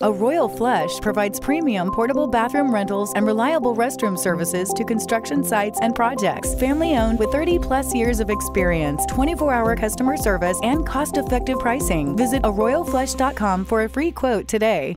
A Royal Flush provides premium portable bathroom rentals and reliable restroom services to construction sites and projects. Family owned with 30+ years of experience, 24-hour customer service, and cost-effective pricing. Visit aroyalflush.com for a free quote today.